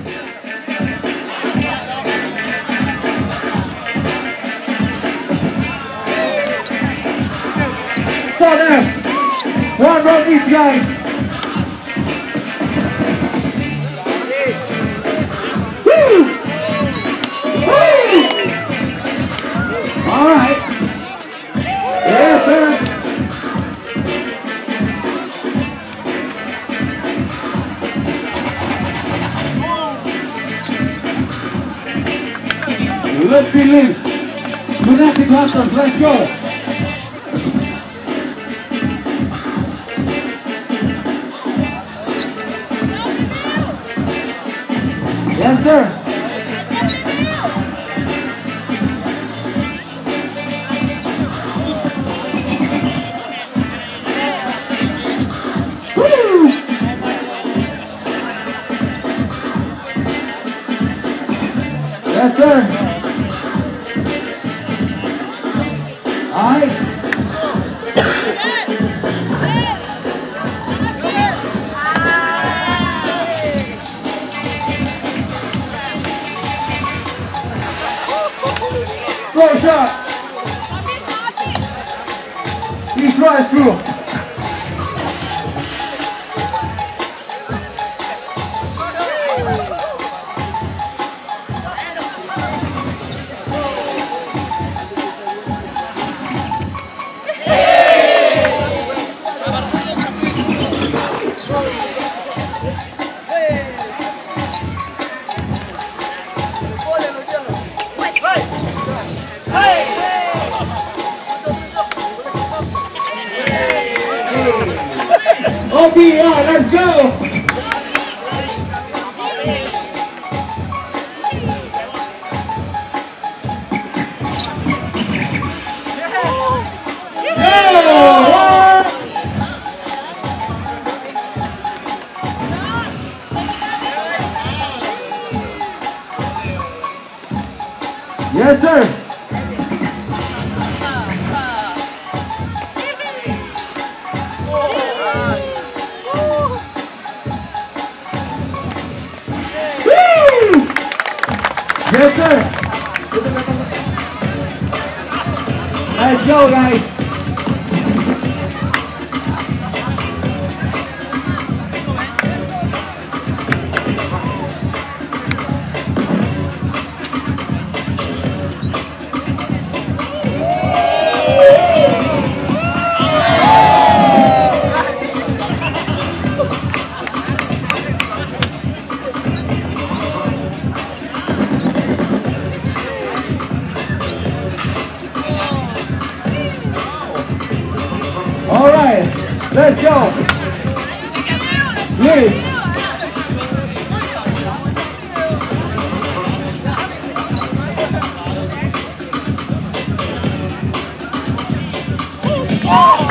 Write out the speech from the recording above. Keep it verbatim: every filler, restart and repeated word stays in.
So there, one round each guy. Woo! Woo! All right. Yes, sir. Let's be loose. Lunatic Hunters, let's go. Yes, sir. Woo! Yes, sir. All right. Throw shot. He's right through. O B R, let's go! Yes, sir. Yes, sir. Let's go, guys. All right, let's go. Lead. Oh!